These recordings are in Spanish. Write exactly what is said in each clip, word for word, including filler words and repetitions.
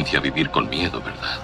experiencia vivir con miedo, ¿verdad?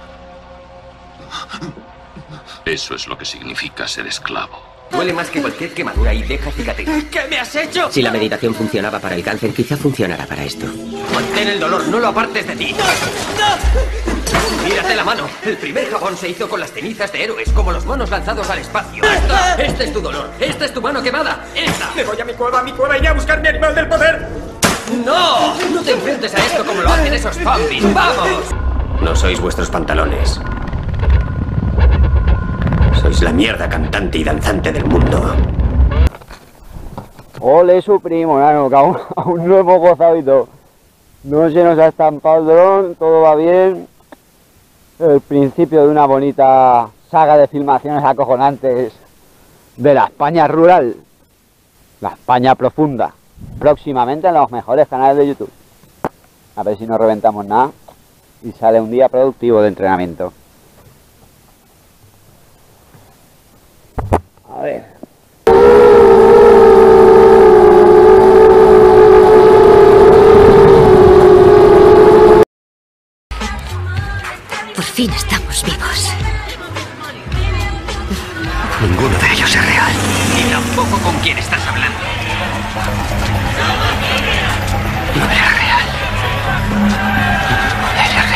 Eso es lo que significa ser esclavo. Duele más que cualquier quemadura y deja cicatriz. ¿Qué me has hecho? Si la meditación funcionaba para el cáncer, quizá funcionará para esto. Mantén el dolor, no lo apartes de ti. ¡No! ¡No! Mírate la mano. El primer jabón se hizo con las cenizas de héroes, como los monos lanzados al espacio. ¡Esta! Este es tu dolor. Esta es tu mano quemada. ¡Esta! Me voy a mi cueva, a mi cueva, iré a buscar mi animal del poder. ¡No! No te enfrentes a esto como lo hacen esos zombies. ¡Vamos! No sois vuestros pantalones. Sois la mierda cantante y danzante del mundo. Ole su primo, nano, que aún, aún no hemos gozado y todo. No se nos ha estampado el dron, todo va bien. El principio de una bonita saga de filmaciones acojonantes de la España rural, la España profunda. Próximamente en los mejores canales de YouTube. A ver si no reventamos nada y sale un día productivo de entrenamiento. A ver. Por fin estamos vivos. Ninguno de ellos es real. Y tampoco con quién estás hablando. No eres real. No eres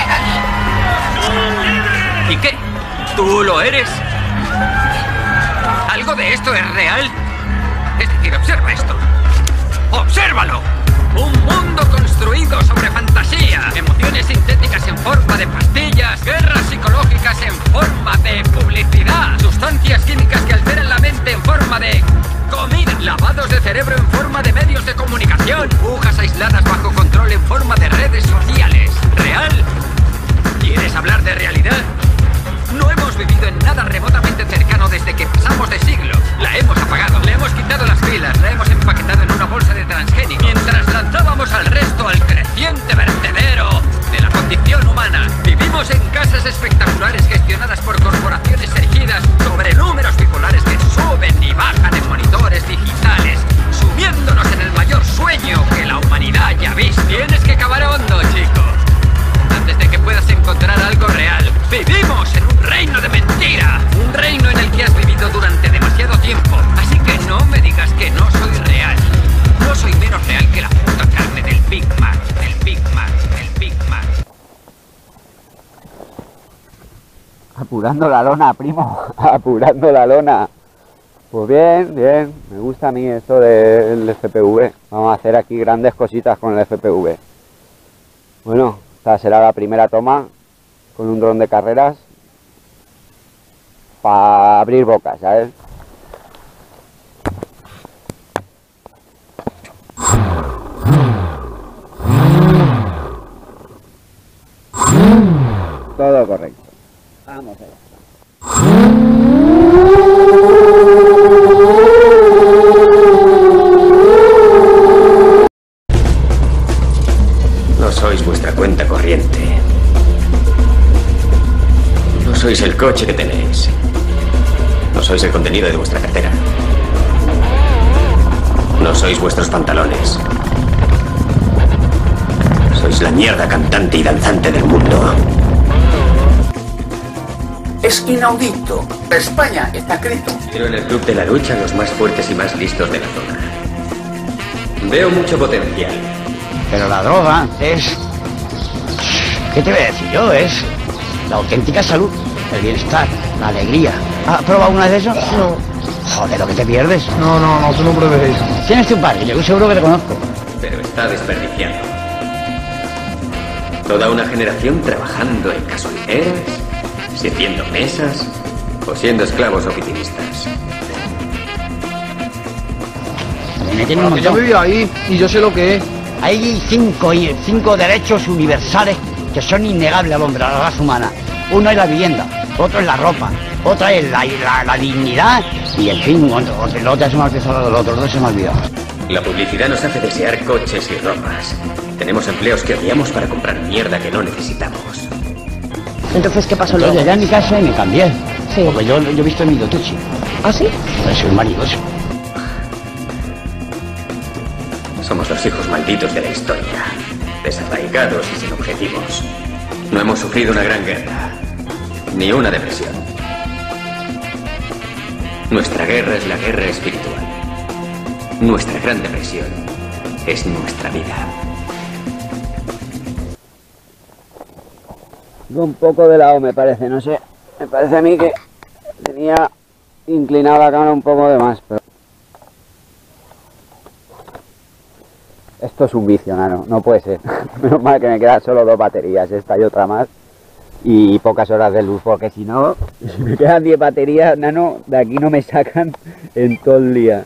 real. ¿Y qué? ¿Tú lo eres? ¿Algo de esto es real? Es decir, observa esto. ¡Obsérvalo! Un mundo construido sobre fantasía. Emociones sintéticas en forma de pastillas. Guerras psicológicas en forma de publicidad. Sustancias químicas que alteran la mente en forma de comida. Lavados de cerebro en forma de medios de comunicación. Agujas aisladas bajo control en forma de redes sociales. ¿Real? ¿Quieres hablar de realidad? No hemos vivido en nada remotamente cercano desde que pasamos de siglo. La hemos apagado, le hemos quitado las pilas, la hemos empaquetado en una bolsa de transgénicos, mientras lanzábamos al resto al creciente vertedero de la condición humana. Vivimos en casas espectaculares gestionadas por corporaciones erigidas sobre números bipolares que suben y bajan en monitores digitales, sumiéndonos en el mayor sueño que la humanidad ya ha visto. Tienes que cavar hondo, chico, antes de que puedas encontrar algo real. Vivimos en un reino de mentira, un reino en el que has vivido durante demasiado tiempo. Así que no me digas que no soy real. No soy menos real que la puta carne del Big Mac, del Big Mac, del Big Mac. Apurando la lona, primo, apurando la lona. Pues bien, bien, me gusta a mí esto del F P V. Vamos a hacer aquí grandes cositas con el F P V. Bueno, esta será la primera toma con un dron de carreras para abrir bocas, ¿sabes? Todo correcto. Vamos allá. No sois vuestra cuenta corriente. No sois el coche que tenéis. No sois el contenido de vuestra cartera. No sois vuestros pantalones. Sois la mierda cantante y danzante del mundo. Es inaudito. España está escrito. Quiero en el club de la lucha los más fuertes y más listos de la zona. Veo mucho potencial. Pero la droga es... ¿Qué te voy a decir yo? Es la auténtica salud, el bienestar, la alegría. ¿Has probado una de esos? No. Joder, lo que te pierdes. No, no, no, tú no pruebes eso. Tienes tu padre, yo seguro que te conozco. Pero está desperdiciando. Toda una generación trabajando en gasolineras, sirviendo mesas o siendo esclavos oficinistas. Me tiene un Yo montón. viví ahí y yo sé lo que es. Hay cinco, cinco derechos universales que son innegables al hombre, a la raza humana. Uno es la vivienda, otro es la ropa, otra es la, la, la dignidad y, en fin, otro, otro, el otro se me ha olvidado, los otros dos se me ha olvidado. La publicidad nos hace desear coches y ropas. Tenemos empleos que odiamos para comprar mierda que no necesitamos. Entonces, ¿qué pasó Yo luego? ya en mi casa y me cambié. Sí. Porque yo, yo he visto en mi Dotucci. ¿Ah, sí? Pues soy maridoso. Somos los hijos malditos de la historia, desarraigados y sin objetivos. No hemos sufrido una gran guerra, ni una depresión. Nuestra guerra es la guerra espiritual. Nuestra gran depresión es nuestra vida. Un poco de lado me parece, no sé. Me parece a mí que tenía inclinada la cámara un poco de más, pero... Esto es un vicio, nano, no puede ser. Menos mal que me quedan solo dos baterías, esta y otra más. Y pocas horas de luz, porque si no, si me quedan diez baterías, nano, de aquí no me sacan en todo el día.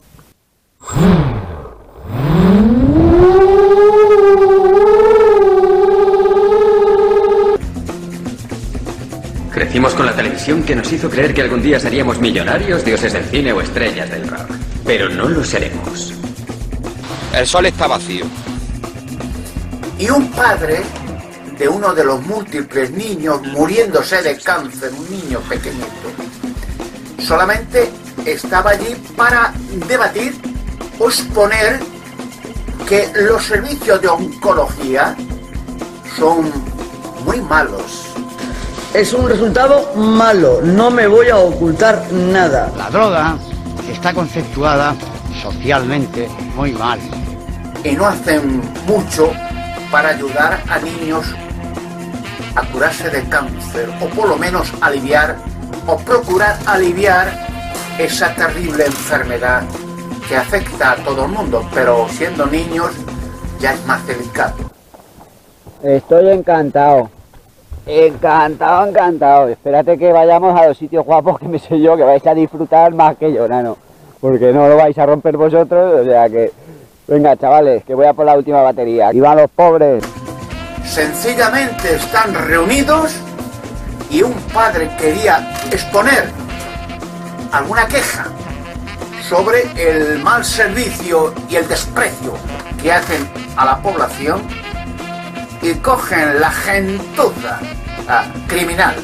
Crecimos con la televisión que nos hizo creer que algún día seríamos millonarios, dioses del cine o estrellas del rock. Pero no lo seremos. El sol está vacío. Y un padre de uno de los múltiples niños muriéndose de cáncer, un niño pequeñito, solamente estaba allí para debatir o exponer que los servicios de oncología son muy malos. Es un resultado malo, no me voy a ocultar nada. La droga está conceptuada socialmente muy mal. Y no hacen mucho para ayudar a niños a curarse de cáncer, o por lo menos aliviar, o procurar aliviar esa terrible enfermedad que afecta a todo el mundo, pero siendo niños ya es más delicado. Estoy encantado. Encantado, encantado. Espérate que vayamos a los sitios guapos que me sé yo, que vais a disfrutar más que yo, nano. Porque no lo vais a romper vosotros, o sea que... Venga, chavales, que voy a por la última batería. ¡Aquí van los pobres! Sencillamente están reunidos y un padre quería exponer alguna queja sobre el mal servicio y el desprecio que hacen a la población y cogen la gentuza ah, criminal.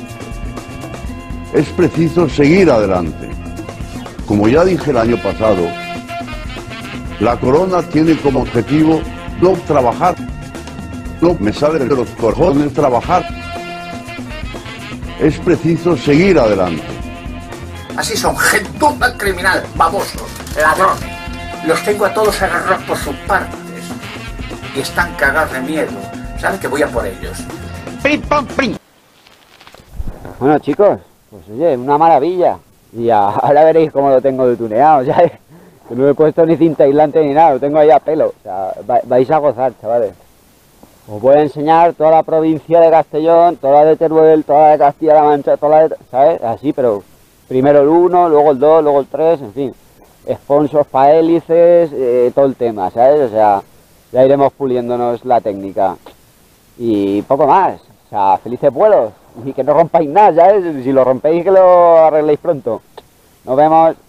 Es preciso seguir adelante. Como ya dije el año pasado, la corona tiene como objetivo no trabajar. No me sale de los cojones trabajar. Es preciso seguir adelante. Así son, gentuza criminal, babosos, ladrones. Los tengo a todos agarrados por sus partes y están cagados de miedo. ¿Saben que voy a por ellos? ¡Prim, pam, prim! Bueno, chicos, pues oye, una maravilla. Y ahora veréis cómo lo tengo de tuneado, ¿sabes? Que no he puesto ni cinta aislante ni nada, lo tengo ahí a pelo. O sea, vais a gozar, chavales. Os voy a enseñar toda la provincia de Castellón, toda la de Teruel, toda la de Castilla-La Mancha, toda la de... ¿sabes? Así, pero primero el uno, luego el dos, luego el tres, en fin. Sponsors para hélices, eh, todo el tema, ¿sabes? O sea, ya iremos puliéndonos la técnica. Y poco más. O sea, felices vuelos. Y que no rompáis nada, ¿sabes? Si lo rompéis, que lo arregléis pronto. Nos vemos.